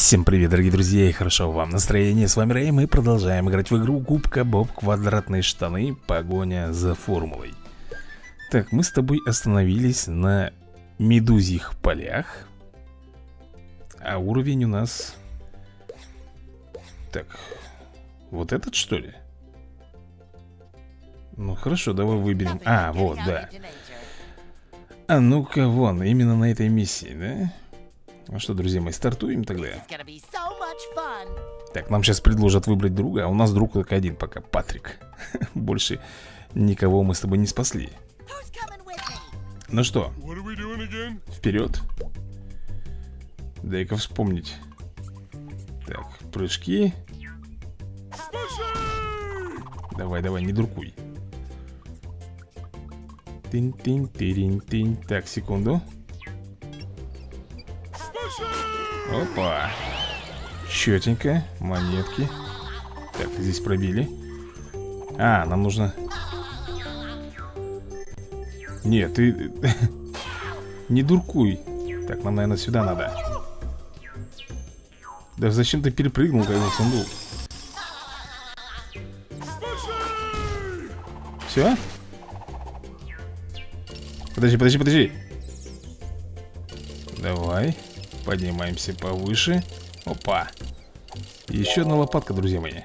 Всем привет, дорогие друзья, и хорошо вам настроение. С вами Рэй, мы продолжаем играть в игру Губка Боб Квадратные штаны. Погоня за формулой. Так, мы с тобой остановились на медузьих полях. А уровень у нас... Так, вот этот, что ли? Ну хорошо, давай выберем. А, вот, да. А ну-ка, вон, именно на этой миссии, да? Ну что, друзья мои, стартуем тогда. Так, нам сейчас предложат выбрать друга. А у нас друг только один пока, Патрик. Больше никого мы с тобой не спасли. Ну что, вперед. Дай-ка вспомнить. Так, прыжки. Давай, давай, не дуркуй. Тынь-тынь-тырень-тынь. Так, секунду. Опа. Четенько, монетки. Так, здесь пробили. А, нам нужно... Нет, ты... Не дуркуй. Так, нам, наверное, сюда надо. Да зачем ты перепрыгнул, как в сундук? Все? Подожди. Давай. Поднимаемся повыше. Опа. Еще одна лопатка, друзья мои.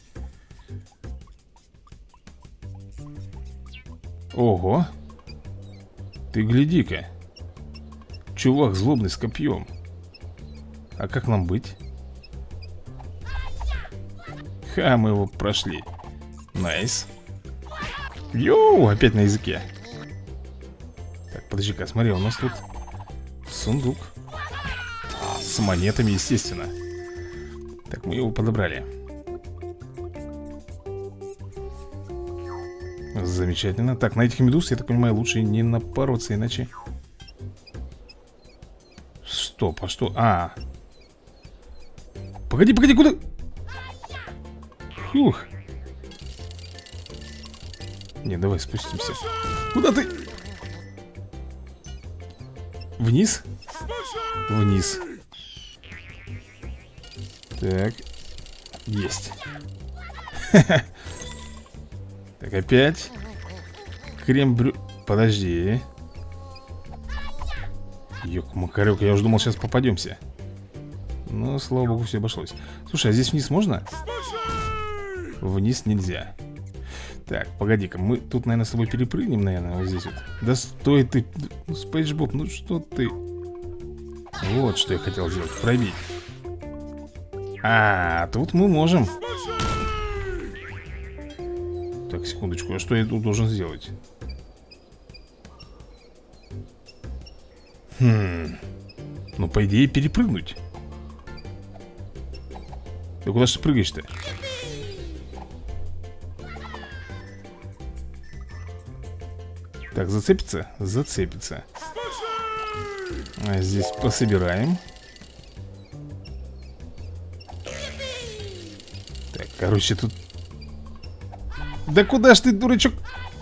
Ого. Ты гляди-ка. Чувак злобный с копьем. А как нам быть? Ха, мы его прошли. Найс. Йоу, опять на языке. Так, подожди-ка, смотри, у нас тут сундук. С монетами, естественно. Так, мы его подобрали. Замечательно. Так, на этих медуз, я так понимаю, лучше не напороться, иначе... Стоп, а что? А. Погоди, куда? Фух. Не, давай спустимся. Куда ты? Вниз? Вниз. Так. Есть. Так, опять. Крем-брю... Подожди. Ёк-макарёк, я уже думал, сейчас попадемся. Но, слава богу, все обошлось. Слушай, а здесь вниз можно? Вниз нельзя. Так, погоди-ка, мы тут, наверное, с тобой перепрыгнем, наверное, вот здесь вот. Да стой ты, Спейдж Боб, ну что ты? Вот что я хотел сделать, пробить. А, тут мы можем. Так, секундочку, а что я тут должен сделать? Ну, по идее, перепрыгнуть. Ты куда же ты прыгаешь-то? Так, зацепится? Зацепится. А здесь пособираем. Так, короче, тут... Да куда ж ты, дурачок?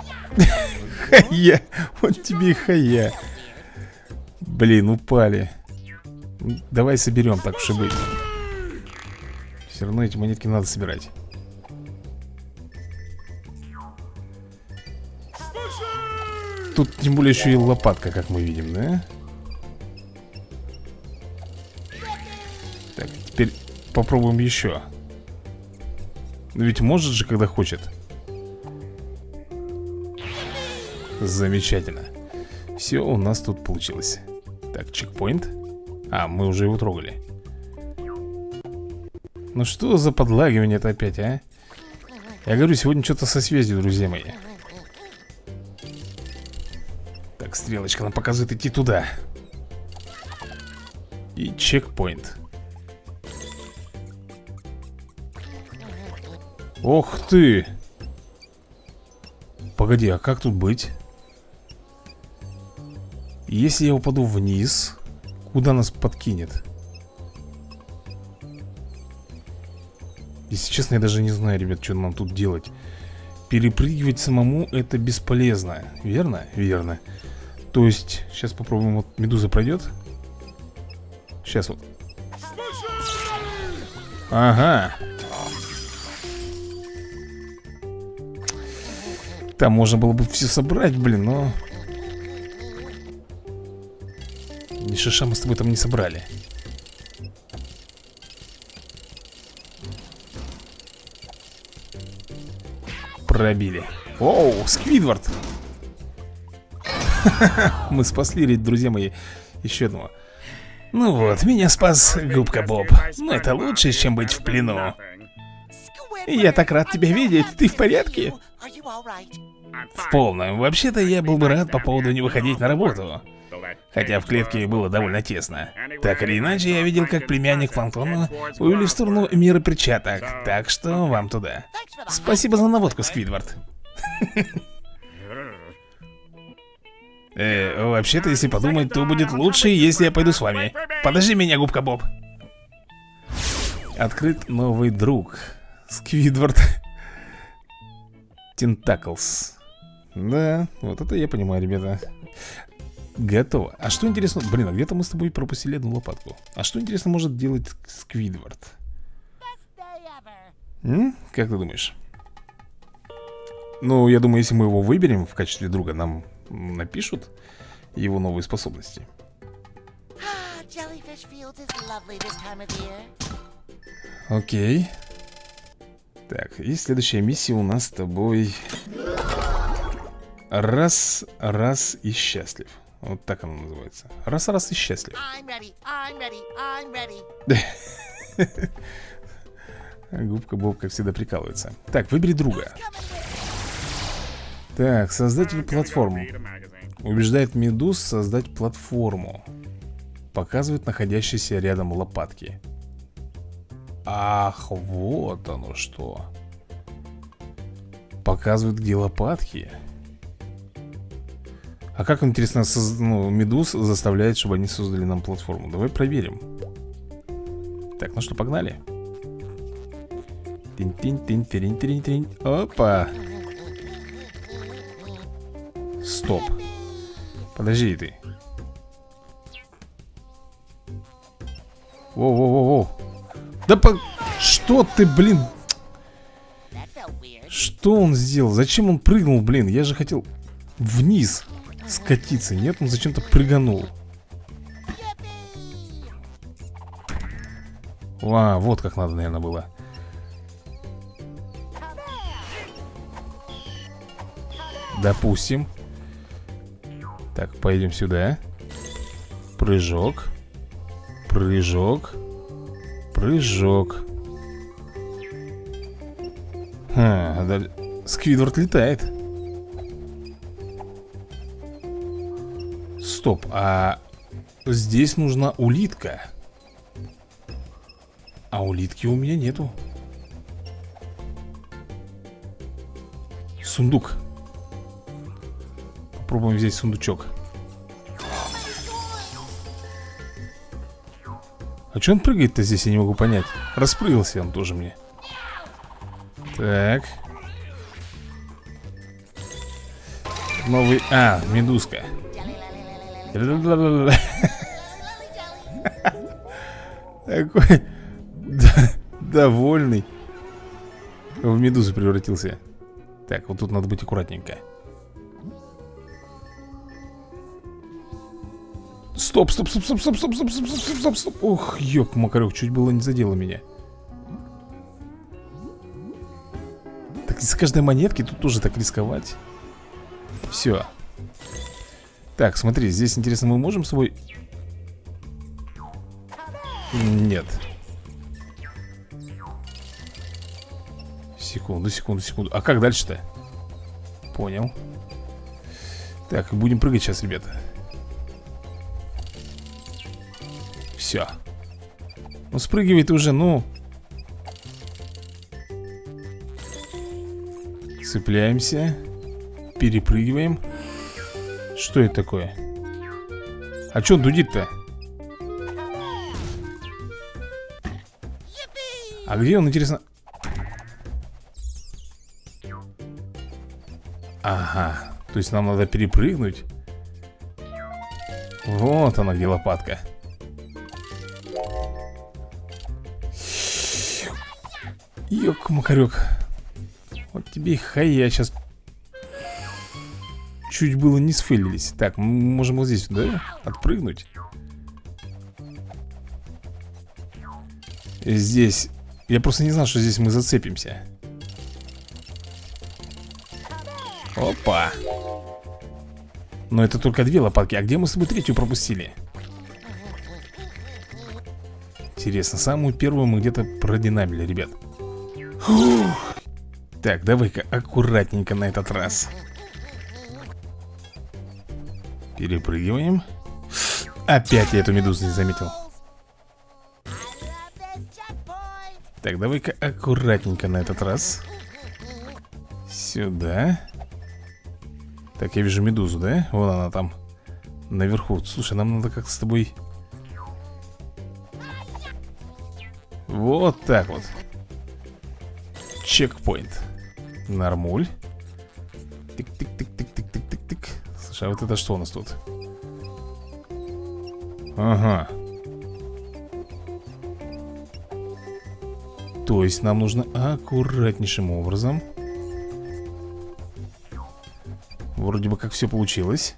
Хая, вот тебе и хая. Блин, упали. Давай соберем, так уж и быть. Все равно эти монетки надо собирать. Тут тем более еще и лопатка, как мы видим, да? Так, теперь попробуем еще. Но ведь может же, когда хочет. Замечательно. Все у нас тут получилось. Так, чекпоинт. А, мы уже его трогали. Ну что за подлагивание-то опять, а? Я говорю, сегодня что-то со связью, друзья мои. Так, стрелочка нам показывает идти туда. И чекпоинт. Ох ты! Погоди, а как тут быть? Если я упаду вниз, куда нас подкинет? Если честно, я даже не знаю, ребят, что нам тут делать. Перепрыгивать самому это бесполезно. Верно? Верно. То есть, сейчас попробуем, вот медуза пройдет. Сейчас вот. Ага. Там можно было бы все собрать, блин, но... Ни шиша мы с тобой там не собрали. Пробили. Оу, Сквидвард. Мы спасли, друзья мои, еще одного. Ну вот, меня спас Губка Боб. Но это лучше, чем быть в плену. Я так рад тебя видеть. Ты в порядке? В полном. Вообще-то я был бы рад по поводу не выходить на работу. Хотя в клетке было довольно тесно. Так или иначе, я видел, как племянник Планктона увели в сторону мира перчаток. Так что вам туда. Спасибо за наводку, Сквидвард. Вообще-то, если подумать, то будет лучше, если я пойду с вами. Подожди меня, Губка Боб. Открыт новый друг. Сквидвард. Тентаклс. Да, вот это я понимаю, ребята. Готово. А что интересно... Блин, а где-то мы с тобой пропустили одну лопатку. А что интересно может делать Сквидвард? Как ты думаешь? Ну, я думаю, если мы его выберем в качестве друга, нам напишут его новые способности. Окей. Так, и следующая миссия у нас с тобой... Раз и счастлив. Вот так она называется. Раз и счастлив. Губка Боб, как всегда, прикалывается. Так, выбери друга. Так, создатель платформы. Убеждает медуз создать платформу. Показывает находящиеся рядом лопатки. Ах, вот оно что. Показывает, где лопатки. А как, интересно, медуз заставляет, чтобы они создали нам платформу? Давай проверим. Так, ну что, погнали. Тин-тин-тин-тин-тин-тин. Опа. Стоп. Подожди ты. Воу-воу-воу-воу. Да по... Что ты, блин? Что он сделал? Зачем он прыгнул, блин? Я же хотел вниз скатиться. Нет, он зачем-то прыганул. Вот как надо, наверное, было. Допустим. Так, пойдем сюда. Прыжок. Прыжок. Прыжок. Сквидвард летает. Стоп, а здесь нужна улитка. А улитки у меня нету. Сундук. Попробуем взять сундучок. А что он прыгает-то здесь, я не могу понять. Распрыгался он тоже мне. Так. Новый... медузка. Такой довольный. В медузу превратился. Так, вот тут надо быть аккуратненько. Стоп. Ох, ёк-макарёк, чуть было не задело меня. Так из каждой монетки тут тоже так рисковать. Все. Так, смотри, здесь интересно, мы можем с собой... Нет. Секунду. А как дальше-то? Понял. Так, будем прыгать сейчас, ребята. Все. Ну, спрыгивай ты уже, ну. Цепляемся. Перепрыгиваем. Что это такое? А что он дудит-то? А где он, интересно? Ага, то есть нам надо перепрыгнуть. Вот она, где лопатка. Ёк-макарёк. Вот тебе и хая сейчас. Чуть было не сфейлились. Так, мы можем вот здесь, да? Отпрыгнуть. Здесь. Я просто не знал, что здесь мы зацепимся. Опа. Но это только две лопатки. А где мы с тобой третью пропустили? Интересно, самую первую мы где-то продинамили, ребят. Фух. Так, давай-ка аккуратненько на этот раз. Перепрыгиваем. Опять я эту медузу не заметил. Так, давай-ка аккуратненько на этот раз. Сюда. Так, я вижу медузу, да? Вон она там наверху. Слушай, нам надо как-то с тобой... Вот так вот. Чекпоинт. Нормуль. Тик-тик-тик-тик-тик-тик-тик-тик. Слушай, а вот это что у нас тут? Ага. То есть нам нужно аккуратнейшим образом. Вроде бы как все получилось.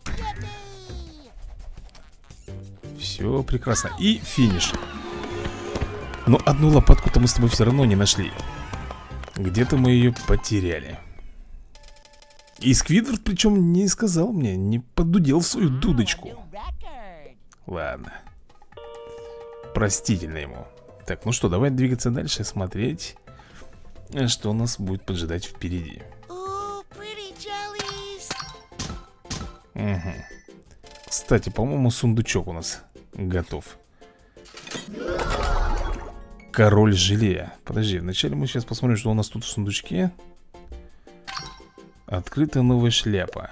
Все прекрасно. И финиш. Но одну лопатку-то мы с тобой все равно не нашли. Где-то мы ее потеряли. И Сквидвард причем не сказал мне, не подудел свою дудочку. Ладно. Простительно ему. Так, ну что, давай двигаться дальше, смотреть, что нас будет поджидать впереди. Угу. Кстати, по-моему, сундучок у нас готов. Король желе. Подожди, вначале мы сейчас посмотрим, что у нас тут в сундучке. Открыта новая шляпа.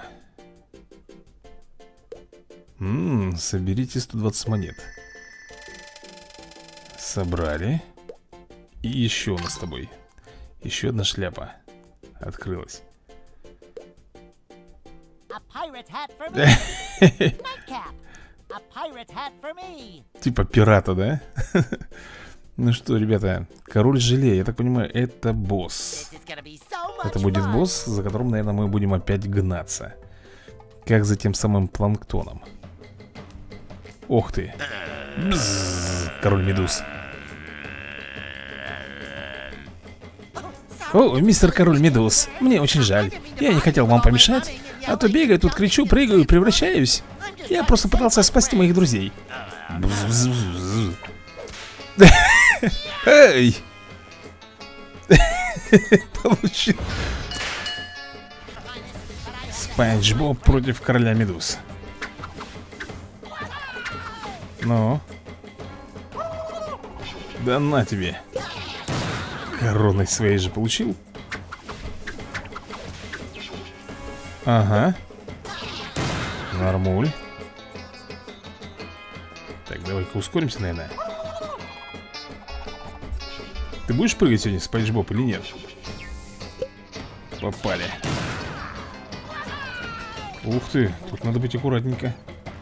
Соберите 120 монет. Собрали. И еще у нас с тобой еще одна шляпа открылась. Типа пирата, да? Ну что, ребята, король желе, я так понимаю, это босс. Это будет босс, за которым, наверное, мы будем опять гнаться. Как за тем самым планктоном. Ох ты. Бзз, король медуз. О, мистер король медуз, мне очень жаль. Я не хотел вам помешать. А то бегаю, тут кричу, прыгаю и превращаюсь. Я просто пытался спасти моих друзей. Эй! Получил. Спанч Боб против короля медуз. Ну. Да на тебе. Короной своей же получил. Ага. Нормуль. Так, давай-ка ускоримся, наверное. Ты будешь прыгать сегодня, Спанч Боб, или нет? Попали. Ух ты, тут надо быть аккуратненько.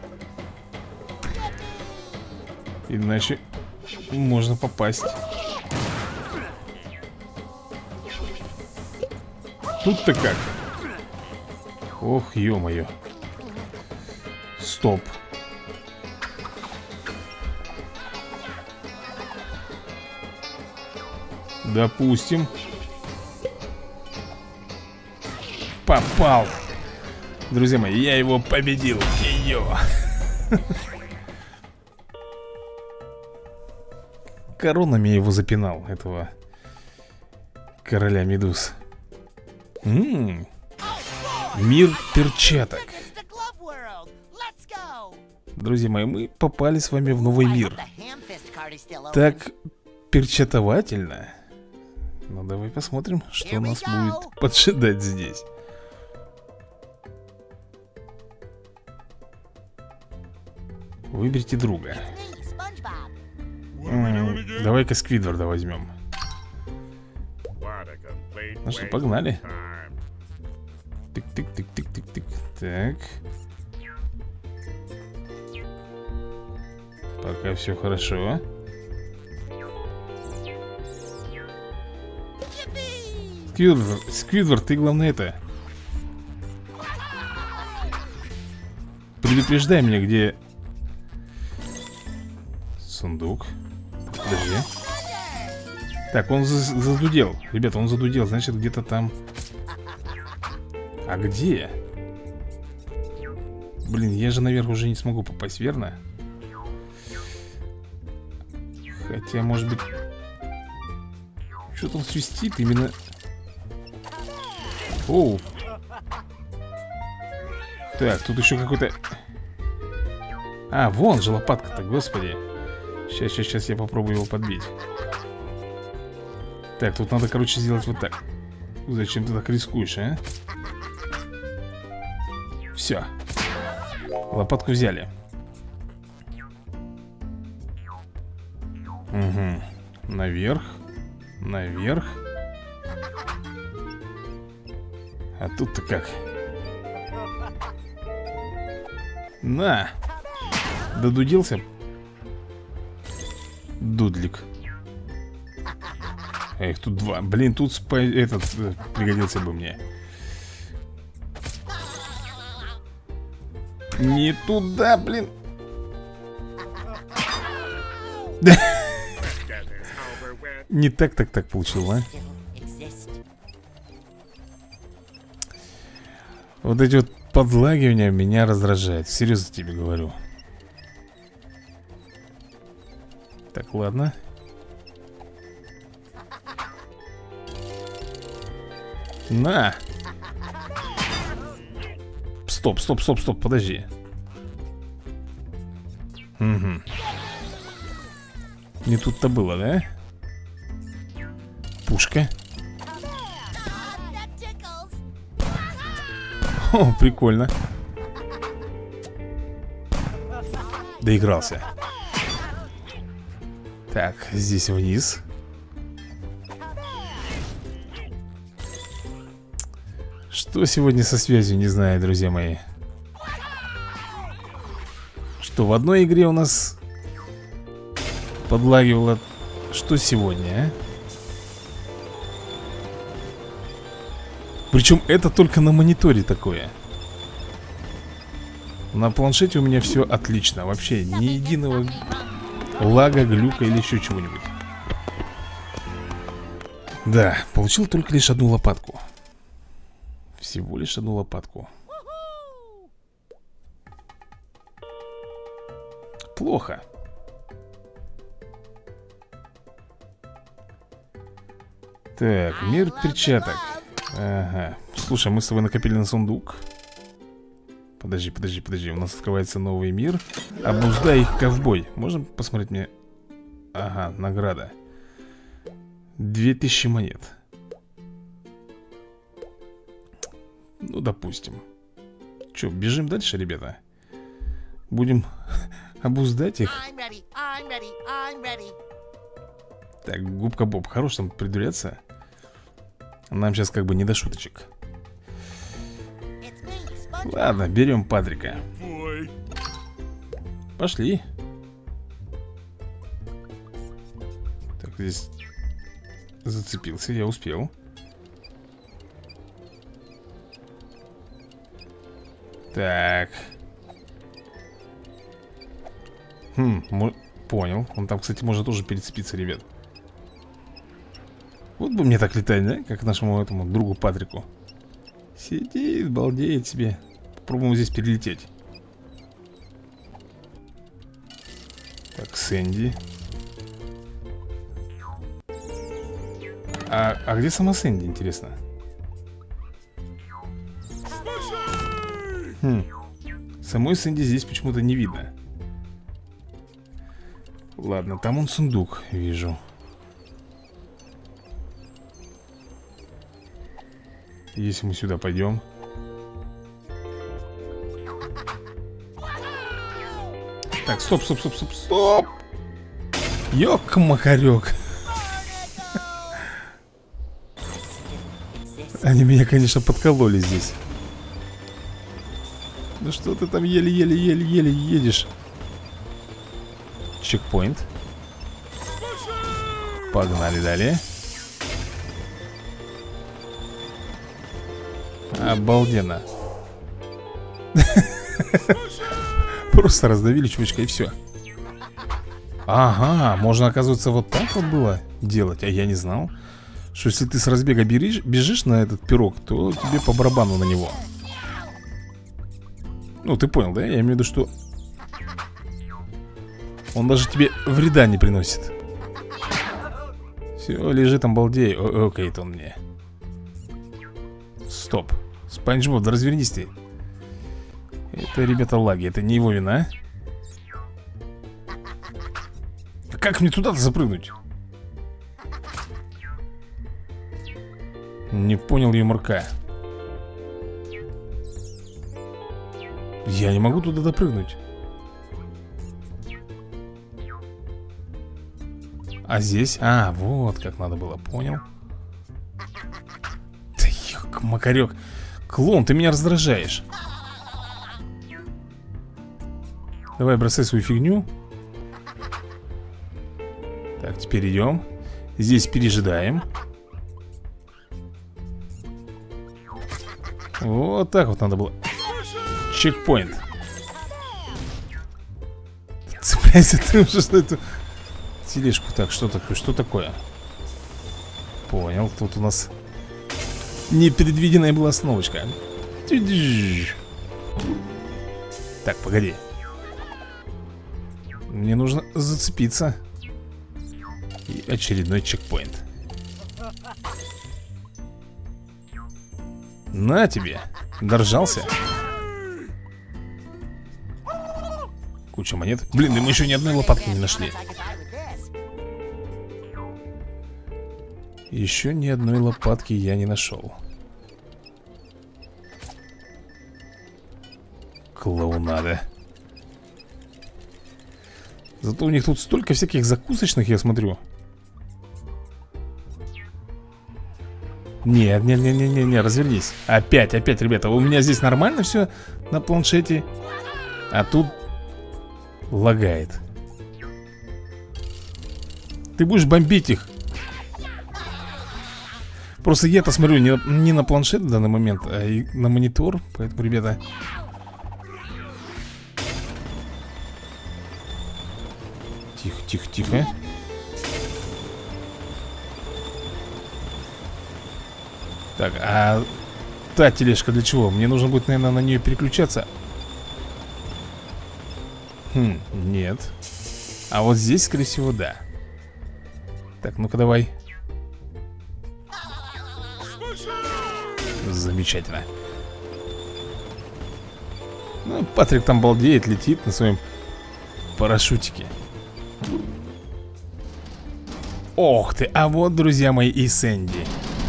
Иначе можно попасть. Тут-то как? Ох, ё-моё. Стоп. Допустим. Попал. Друзья мои, я его победил. Ее. Коронами его запинал, этого короля медуз. Мир перчаток. Друзья мои, мы попали с вами в новый мир. Так перчатовательно. Ну давай посмотрим, что нас будет поджидать здесь. Выберите друга. Давай-ка Сквидварда возьмем. Ну что, погнали. Тык-тык-тык-тык-тык-тык. Так. Пока все хорошо. Сквидвард, ты главное это... Предупреждай меня, где... Сундук. Подожди. Так, он задудел. Ребята, он задудел, значит, где-то там. А где? Блин, я же наверх уже не смогу попасть, верно? Хотя, может быть... Что-то он свистит именно... Оу. Так, тут еще какой-то... А, вон же лопатка-то, господи. Сейчас я попробую его подбить. Так, тут надо, короче, сделать вот так. Зачем ты так рискуешь, а? Все. Лопатку взяли. Угу. Наверх. Наверх. А тут-то как? На! Додудился? Дудлик. Эх, тут два. Блин, тут этот пригодился бы мне. Не туда, блин. Не так получил, а? Вот эти вот подлагивания меня раздражают. Серьезно тебе говорю. Так, ладно. На! Стоп, подожди. Угу. Не тут-то было, да? Пушка. О, прикольно. Доигрался. Так, здесь вниз. Что сегодня со связью, не знаю, друзья мои. Что в одной игре у нас подлагивало. Что сегодня, а? Причем это только на мониторе такое. На планшете у меня все отлично. Вообще ни единого лага, глюка или еще чего-нибудь. Да, получил только лишь одну лопатку. Всего лишь одну лопатку. Плохо. Так, мир перчаток. Ага. Слушай, мы с тобой накопили на сундук. Подожди. У нас открывается новый мир. Обуздай их, ковбой. Можно посмотреть мне? Ага, награда. 2000 монет. Ну, допустим. Че, бежим дальше, ребята? Будем обуздать их. Так, губка Боб, хорош там придуряться. Нам сейчас как бы не до шуточек. Ладно, берем Патрика. Пошли. Так, здесь зацепился, я успел. Так. Понял. Он там, кстати, может тоже перецепиться, ребят. Вот бы мне так летать, да? Как нашему этому другу Патрику. Сидит, балдеет себе. Попробуем здесь перелететь. Так, Сэнди. А где сама Сэнди, интересно? Самой Сэнди здесь почему-то не видно. Ладно, там он сундук, вижу. Если мы сюда пойдем. Так, стоп. Ёк-макарёк. Они меня, конечно, подкололи здесь. Ну что ты там еле-еле едешь? Чекпоинт. Погнали далее. Обалденно. Просто раздавили чувачка и все. Ага, можно, оказывается, вот так вот было делать. А я не знал, что если ты с разбега бежишь на этот пирог, то тебе по барабану на него. Ну, ты понял, да? Я имею в виду, что он даже тебе вреда не приносит. Все, лежит там, балдей. Окей, это он мне. Стоп. Спанч Боб, да развернись ты. Это, ребята, лаги, это не его вина. Как мне туда-то запрыгнуть? Не понял юморка. Я не могу туда допрыгнуть. А здесь? А, вот как надо было, понял. Да ёк, макарёк. Клон, ты меня раздражаешь. Давай бросай свою фигню. Так, теперь идем. Здесь пережидаем. Вот так вот надо было. Чекпоинт. Цепляйся ты уже за эту тележку. Так, что такое? Что такое? Понял, тут у нас непредвиденная была остановочка. Так, погоди. Мне нужно зацепиться. И очередной чекпоинт. На тебе. Доржался. Куча монет. Блин, да мы еще ни одной лопатки не нашли. Еще ни одной лопатки я не нашел. Клоунада. Зато у них тут столько всяких закусочных, я смотрю. Нет, не, развернись. Опять, ребята, у меня здесь нормально все на планшете. А тут лагает. Ты будешь бомбить их. Просто я-то смотрю не на планшет в данный момент, а и на монитор. Поэтому, ребята... Тихо. Так, а та тележка для чего? Мне нужно будет, наверное, на нее переключаться. Нет. А вот здесь, скорее всего, да. Так, ну-ка давай. Замечательно. Ну, Патрик там балдеет, летит на своем парашютике. Ох ты, а вот, друзья мои, и Сэнди.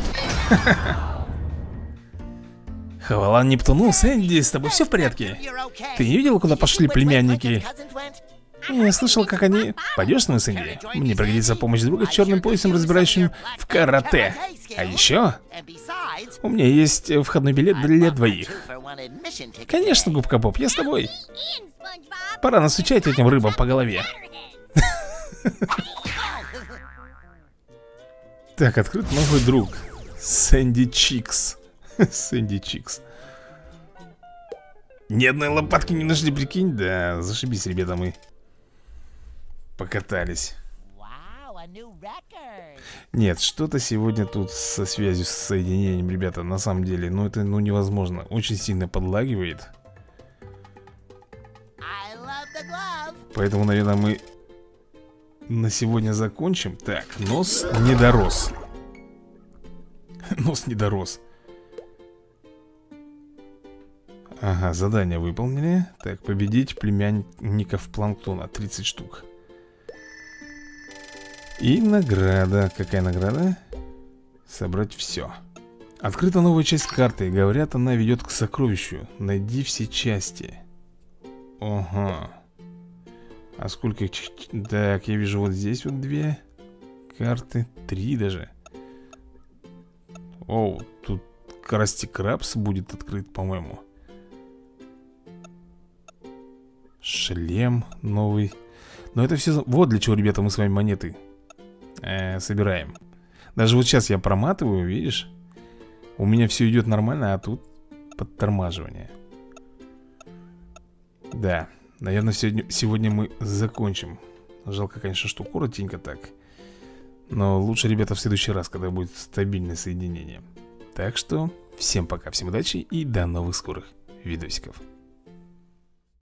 Хвала Нептуну, Сэнди, с тобой все в порядке? Ты не видела, куда пошли племянники? Я слышал, как они... Пойдешь с нами, Сэнди? Мне пригодится помощь друга с черным поясом, разбирающим в карате. А еще... У меня есть входной билет для двоих. Конечно, Губка Боб, я с тобой. Пора настучать этим рыбам по голове. Так, открыт новый друг. Сэнди Чикс. Сэнди Чикс. Ни одной лопатки не нашли, прикинь? Да, зашибись, ребята, мы покатались. Нет, что-то сегодня тут со связью, с соединением, ребята, на самом деле. Ну, это невозможно. Очень сильно подлагивает. Поэтому, наверное, мы на сегодня закончим. Так, нос не дорос. Нос не дорос. Ага, задание выполнили. Так, победить племянников Планктона. 30 штук. И награда. Какая награда? Собрать все. Открыта новая часть карты. Говорят, она ведет к сокровищу. Найди все части. Ага. А сколько их? Так, я вижу вот здесь вот 2 карты. 3 даже. Оу, тут Красти Крабс будет открыт, по-моему. Шлем новый. Но это все... Вот для чего, ребята, мы с вами монеты собираем. Даже вот сейчас я проматываю, видишь? У меня все идет нормально, а тут подтормаживания. Да, наверное, сегодня мы закончим. Жалко, конечно, что коротенько так. Но лучше, ребята, в следующий раз, когда будет стабильное соединение. Так что, всем пока, всем удачи и до новых скорых видосиков.